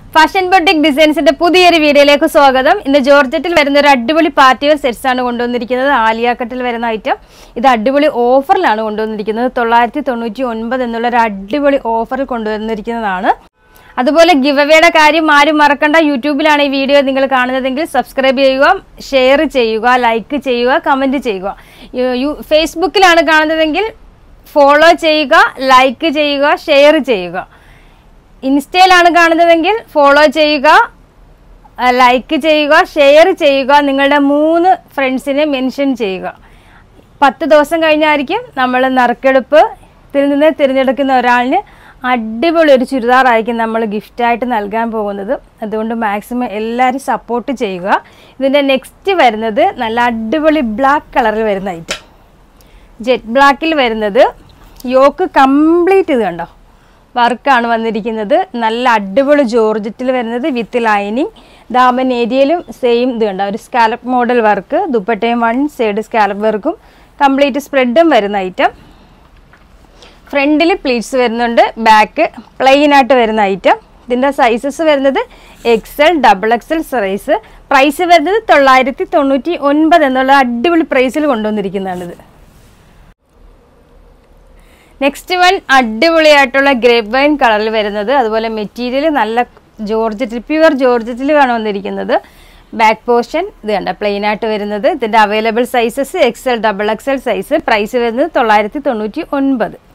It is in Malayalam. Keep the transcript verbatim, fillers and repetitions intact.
ഫാഷൻ ബൊട്ടിക് ഡിസൈൻസിന്റെ പുതിയൊരു വീഡിയോയിലേക്ക് സ്വാഗതം. ഇന്ന് ജോർജറ്റിൽ വരുന്ന ഒരു അടിപൊളി പാർട്ടി വെയർ സെറ്റ്സ് ആണ് കൊണ്ടുവന്നിരിക്കുന്നത്. ആലിയ കട്ടിൽ വരുന്ന ഐറ്റം. ഇത് അടിപൊളി ഓഫറിലാണ് കൊണ്ടുവന്നിരിക്കുന്നത്. തൊള്ളായിരത്തി തൊണ്ണൂറ്റി ഒൻപത് എന്നുള്ള ഒരു അടിപൊളി ഓഫറിൽ കൊണ്ടുവന്നിരിക്കുന്നതാണ്. അതുപോലെ ഗിവ് അവേയുടെ കാര്യം ആരും മറക്കണ്ട. യൂട്യൂബിലാണ് ഈ വീഡിയോ നിങ്ങൾ കാണുന്നതെങ്കിൽ സബ്സ്ക്രൈബ് ചെയ്യുക, ഷെയർ ചെയ്യുക, ലൈക്ക് ചെയ്യുക, കമൻറ്റ് ചെയ്യുക. ഫേസ്ബുക്കിലാണ് കാണുന്നതെങ്കിൽ ഫോളോ ചെയ്യുക, ലൈക്ക് ചെയ്യുക, ഷെയർ ചെയ്യുക. ഇൻസ്റ്റയിലാണ് കാണുന്നതെങ്കിൽ ഫോളോ ചെയ്യുക, ലൈക്ക് ചെയ്യുക, ഷെയർ ചെയ്യുക. നിങ്ങളുടെ മൂന്ന് ഫ്രണ്ട്സിനെ മെൻഷൻ ചെയ്യുക. പത്ത് ദിവസം കഴിഞ്ഞായിരിക്കും നമ്മൾ നറുക്കെടുപ്പ് ഇതിൽ നിന്ന് തിരഞ്ഞെടുക്കുന്ന ഒരാളിന് അടിപൊളി ഒരു ചുരിദാറായിരിക്കും നമ്മൾ ഗിഫ്റ്റായിട്ട് നൽകാൻ പോകുന്നത്. അതുകൊണ്ട് മാക്സിമം എല്ലാവരും സപ്പോർട്ട് ചെയ്യുക. ഇതിൻ്റെ നെക്സ്റ്റ് വരുന്നത് നല്ല അടിപൊളി ബ്ലാക്ക് കളറിൽ വരുന്ന ഐറ്റം. ജെറ്റ് ബ്ലാക്കിൽ വരുന്നത് യോക്ക് കംപ്ലീറ്റ് ഇത് കണ്ടോ വർക്കാണ് വന്നിരിക്കുന്നത്. നല്ല അടിപൊളി ജോർജറ്റിൽ വരുന്നത് വിത്ത് ലൈനിങ്. ദാമൻ ഏരിയയിലും സെയിം ഇത് കണ്ടോ ഒരു സ്കാലപ്പ് മോഡൽ വർക്ക്. ദുപ്പട്ടയും വൺ സൈഡ് സ്കാലപ്പ് വർക്കും കംപ്ലീറ്റ് സ്പ്രെഡും വരുന്ന ഐറ്റം. ഫ്രണ്ടിൽ പ്ലീറ്റ്സ് വരുന്നുണ്ട്, ബാക്ക് പ്ലെയിൻ ആയിട്ട് വരുന്ന ഐറ്റം. ഇതിൻ്റെ സൈസസ് വരുന്നത് XL, double XL size. Price വരുന്നത് തൊള്ളായിരത്തി തൊണ്ണൂറ്റി ഒൻപത് എന്നുള്ള അടിപൊളി പ്രൈസിൽ കൊണ്ടുവന്നിരിക്കുന്നതാണിത്. നെക്സ്റ്റ് വൺ അടിപൊളിയായിട്ടുള്ള ഗ്രേപ്പ് വൈൻ കളറിൽ വരുന്നത്. അതുപോലെ മെറ്റീരിയൽ നല്ല ജോർജറ്റ്, പ്യുവർ ജോർജറ്റിലാണ് വന്നിരിക്കുന്നത്. ബാക്ക് പോർഷൻ ഇത് കണ്ട പ്ലെയിൻ ആയിട്ട് വരുന്നത്. ഇതിൻ്റെ available sizes XL, double XL size. Price വരുന്നത് തൊള്ളായിരത്തി തൊണ്ണൂറ്റി ഒൻപത്.